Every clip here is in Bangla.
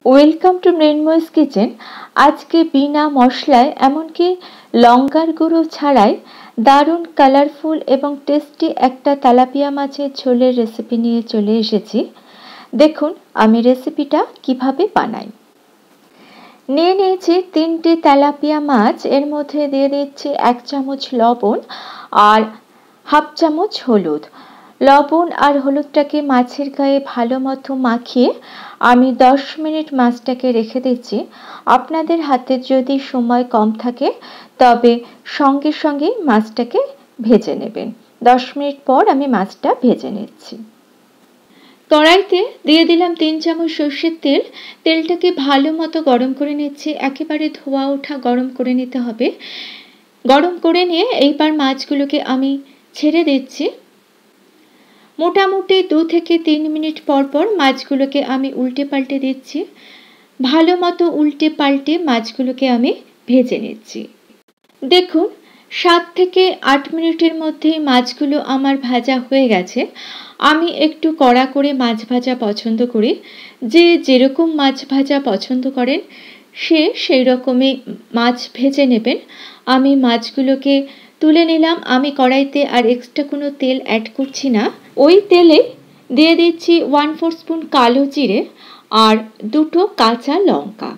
Welcome to মৃন্ময়স kitchen. আজকে বিনা মশলায় এমনকি লঙ্কার গুঁড়ো ছাড়াই দারুণ কালারফুল এবং টেস্টি একটা তেলাপিয়া মাছের ঝোলের রেসিপি নিয়ে চলে এসেছি। দেখুন আমি রেসিপিটা কিভাবে বানাই। নিয়ে নিয়েছি 3টে তেলাপিয়া মাছ, এর মধ্যে দিয়ে দিচ্ছি 1 চামচ লবণ আর হাফ চামচ হলুদ। লবণ আর হলুদটাকে মাছের গায়ে ভালো মতো মাখিয়ে আমি 10 মিনিট মাছটাকে রেখে দিচ্ছি। আপনাদের হাতে যদি সময় কম থাকে তবে সঙ্গে সঙ্গে মাছটাকে ভেজে নেবেন। 10 মিনিট পর আমি মাছটা ভেজে নিচ্ছি। কড়াইতে দিয়ে দিলাম 3 চামচ সর্ষের তেল। তেলটাকে ভালো মতো গরম করে নিচ্ছি, একেবারে ধোয়া ওঠা গরম করে নিতে হবে। গরম করে নিয়ে এইবার মাছগুলোকে আমি ছেড়ে দিচ্ছি। মোটামুটি 2 থেকে 3 মিনিট পর পর মাছগুলোকে আমি উল্টে পাল্টে দিচ্ছি। ভালো মতো উল্টে পাল্টে মাছগুলোকে আমি ভেজে নিচ্ছি। দেখুন 7 থেকে 8 মিনিটের মধ্যেই মাছগুলো আমার ভাজা হয়ে গেছে। আমি একটু কড়া করে মাছ ভাজা পছন্দ করি। যে যেরকম মাছ ভাজা পছন্দ করেন সে সেই রকমই মাছ ভেজে নেবেন। আমি মাছগুলোকে তুলে নিলাম। আমি কড়াইতে আর এক্সট্রা কোনো তেল অ্যাড করছি না। ওই তেলে দিয়ে দিচ্ছি 1/4 স্পুন কালো জিরে আর 2টো কাঁচা লঙ্কা।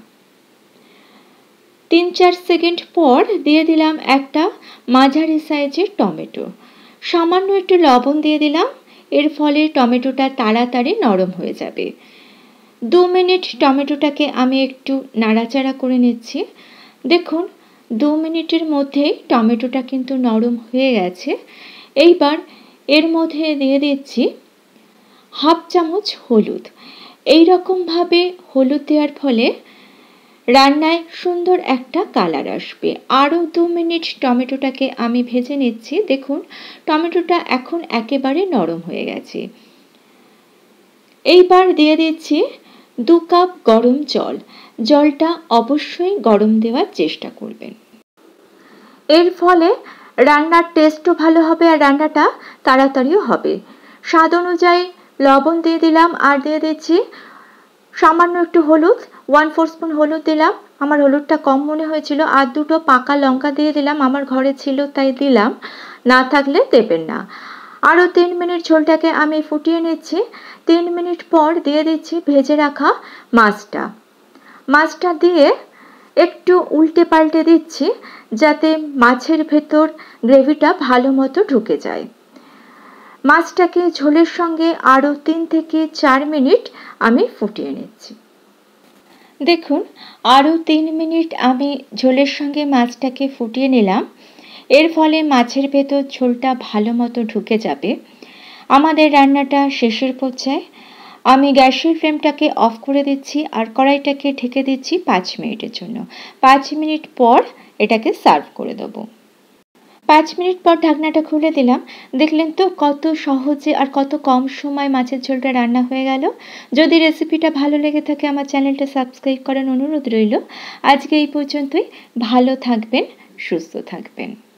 3-4 সেকেন্ড পর দিয়ে দিলাম একটা মাঝারি সাইজের টমেটো। সামান্য একটু লবণ দিয়ে দিলাম, এর ফলে টমেটোটা তাড়াতাড়ি নরম হয়ে যাবে। 2 মিনিট টমেটোটাকে আমি একটু নাড়াচাড়া করে নিচ্ছি। দেখুন 2 মিনিটের মধ্যেই টমেটোটা কিন্তু নরম হয়ে গেছে। এইবার এর মধ্যে দিয়ে দিচ্ছি হাফ চামচ হলুদ। এই রকমভাবে হলুদ দেওয়ার ফলে রান্নায় সুন্দর একটা কালার আসবে। আরও 2 মিনিট টমেটোটাকে আমি ভেজে নিচ্ছি। দেখুন টমেটোটা এখন একেবারে নরম হয়ে গেছে। এইবার দিয়ে দিচ্ছি 2 কাপ গরম জল। জলটা অবশ্যই গরম দেওয়ার চেষ্টা করবেন। এর ফলে রান্নার টেস্টও ভালো হবে আর রান্নাটা তাড়াতাড়িও হবে। স্বাদ অনুযায়ী লবণ দিয়ে দিলাম আর দিয়ে দিচ্ছি সামান্য একটু হলুদ। 1/4 স্পুন হলুদ দিলাম, আমার হলুদটা কম মনে হয়েছিল। আর 2টো পাকা লঙ্কা দিয়ে দিলাম, আমার ঘরে ছিল তাই দিলাম, না থাকলে দেবেন না। আরও 3 মিনিট ঝোলটাকে আমি ফুটিয়ে নিচ্ছি। 3 মিনিট পর দিয়ে দিচ্ছি ভেজে রাখা মাছটা। মাছটা দিয়ে একটু উল্টে পাল্টে দিচ্ছি যাতে মাছের ভেতর গ্রেভিটা ভালো মতো ঢুকে যায়। মাছটাকে ঝোলের সঙ্গে আরও 3 থেকে 4 মিনিট আমি ফুটিয়ে নিচ্ছি। দেখুন আরও 3 মিনিট আমি ঝোলের সঙ্গে মাছটাকে ফুটিয়ে নিলাম। এর ফলে মাছের ভেতর ঝোলটা ভালো মতো ঢুকে যাবে। আমাদের রান্নাটা শেষের পর্যায়ে। আমি গ্যাসের ফ্লেমটাকে অফ করে দিচ্ছি আর কড়াইটাকে ঢেকে দিচ্ছি 5 মিনিটের জন্য। 5 মিনিট পর এটাকে সার্ভ করে দেবো। 5 মিনিট পর ঢাকনাটা খুলে দিলাম। দেখলেন তো কত সহজে আর কত কম সময় মাছের ঝোলটা রান্না হয়ে গেল। যদি রেসিপিটা ভালো লেগে থাকে আমার চ্যানেলটা সাবস্ক্রাইব করার অনুরোধ রইল। আজকে এই পর্যন্তই। ভালো থাকবেন, সুস্থ থাকবেন।